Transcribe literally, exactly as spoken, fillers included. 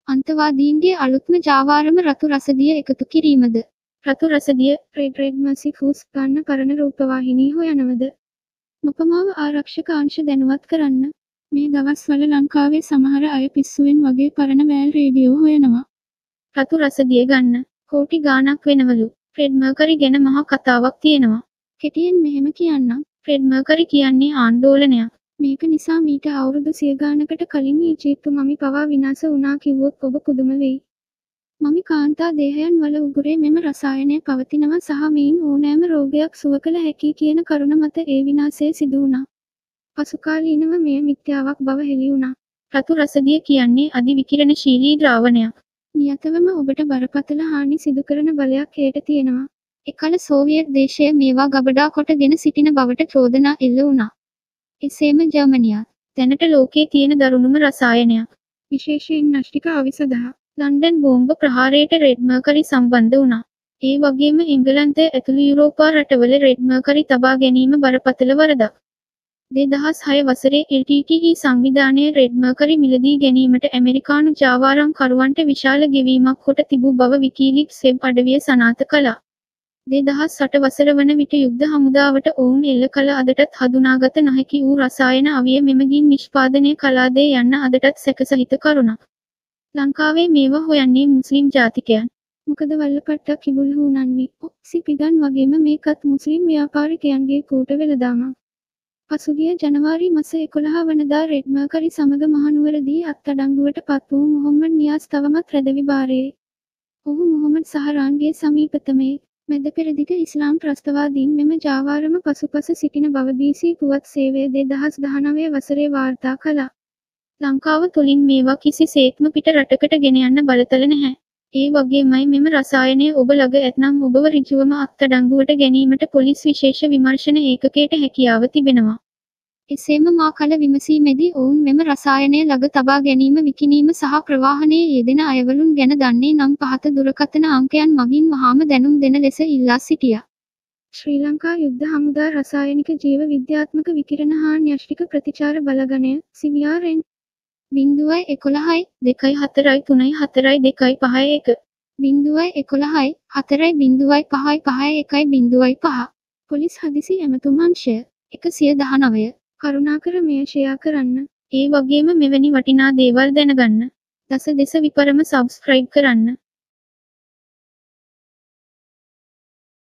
අන්තවාදීන්ගේ අලුත්ම ජාවාරම රතු රසදිය එකතු කිරීමද? රතු රසදිය රෙඩ් රෙඩ් මසිෆූස් ගන්න පරණ රූපවාහිනී හොයනවද? මොපමාව ආරක්ෂක අංශ දැනුවත් කරන්න. මේ දවස්වල ලංකාවේ සමහර අය පිස්සුවෙන් වගේ පරණ වෑල් රේඩියෝ හොයනවා. රතු රසදිය ගන්න කෝටි ගාණක් වෙනවලු. ෆ්‍රෙඩ් මර්කරි ගැන මහා කතාවක් තියෙනවා. කෙටියෙන් මෙහෙම කියන්නම්. ෆ්‍රෙඩ් මර්කරි කියන්නේ ආందోලනයක්. මේක නිසා මීට අවුරුදු සිය ගානකට කලින් ඊජිප්තු මමි පවා විනාශ වුණා කිව්වොත් ඔබ පුදුම වෙයි. මමි කාන්තා දේහයන් වල උගුරේ මෙම රසායනය පවතිනවා සහ මේන් ඕනෑම රෝගයක් සුව කළ හැකි කියන කරුණ මත ඒ විනාශය සිදු වුණා. පසුකාලීනව මෙය මිත්‍යාවක් බව හෙළි වුණා. රතු රසදිය කියන්නේ අධි විකිරණශීලී ද්‍රාවණයක්. නියතවම ඔබට බරපතල හානි සිදු කරන බලයක් හේට තියෙනවා. එකල සෝවියට් දේශය මේවා ගබඩා කොටගෙන සිටින බවට චෝදනා එල්ල වුණා. එසේම ජර්මනියත් දැනට ලෝකයේ තියෙන දරුණුම රසායනයක්. විශේෂයෙන් න්‍යෂ්ටික අවිසදහා ලන්ඩන් බෝම්බ ප්‍රහාරයට රෙඩ් මර්කරි සම්බන්ධ වුණා. ඒ වගේම එංගලන්තය ඇතුළු යුරෝපා රටවල රෙඩ් මර්කරි තබා ගැනීම බරපතල වරදක්. දෙදහස් හය වසරේ එල් ටී ටී ඊ සංවිධානය රෙඩ් මර්කරි මිලදී ගැනීමට ඇමරිකානු ජාවාරම්කරුවන්ට විශාල ගෙවීමක් කොට තිබූ බව විකීලීක්ස් වෙබ් අඩවිය සනාථ කළා. දෙදහස් අට වසර වන විට යුද්ධ හමුදාවට ඔවුන් එල්ල කළ අදටත් හඳුනාගත නොහැකි වූ රසායන අවිය මෙමගින් නිෂ්පාදනය කළාදේ යන්න අදටත් සැකසහිත කරුණක්. ලංකාවේ මේවා හොයන්නේ මුස්ලිම් ජාතිකයන්. මොකද වල්ලපට්ටක් කිඹුල් හූනන්වි ඔක්සි පිගන් වගේම මේකත් මුස්ලිම් ව්‍යාපාරිකයන්ගේ කූට වෙළදාමක්. පසුගිය ජනවාරි මස එකොළහ වනදා රෙඩ් මර්කරි සමග මහනුවරදී අත්අඩංගුවට පත් වූ මොහොමඩ් නියාස් තවමත් රැඳවි බාරයේ. ඔහු මොහොමඩ් සහරාන්ගේ සමීපතමේ මැද පෙරදිග ඉස්ලාම් ත්‍රස්තවාදීන් මෙම ජාවාරම පසුපස සිටින බව බී බී සී පුවත් සේවය දෙදහස් දහනවය වසරේ වාර්තා කළා. ලංකාව තුළින් මේවා කිසිසේත්ම පිට රටකට ගෙන යන්න බලතල නැහැ. ඒ වගේමයි මෙම රසායනය ඔබ ළඟ ඇතනම් ඔබව ඍජුවම අත්අඩංගුවට ගැනීමට පොලිස් විශේෂ විමර්ශන ඒකකයට හැකියාව තිබෙනවා. එසේම මා කල විමසීමේදී ඔවුන් මෙම රසායනය ළඟ තබා ගැනීම විකිණීම සහ ප්‍රවාහනයේ යෙදෙන අයවලුන් ගැන දන්නේ නම් පහත දුරකථන අංකයන් මගින් වහාම දැනුම් දෙන ලෙස ඉල්ලා සිටියා. ශ්‍රී ලංකා යුද්ධ හමුදා රසායනික ජීව විද්‍යාත්මක විකිරණ හා න්‍යෂ්ටික ප්‍රතිචාර බලගණය සිවිආර්.එන් බිංදුවයි එකොළහයි දෙකයි හතරයි තුනයි හතරයි දෙකයි පහයි එක බිංදුවයි එකොළහයි හතරයි බිංදුවයි පහයි පහයි එකයි බිංදුවයි පහ පොලිස් හදිසි ඇමතුම් අංශය එකසිය දහනවය කරුණාකර මෙය ෂෙයා කරන්න. ඒ වගේම මෙවැනි වටිනා දේවල් දැනගන්න දස දෙස විපරම සබ්ස්ක්‍රයිබ් කරන්න.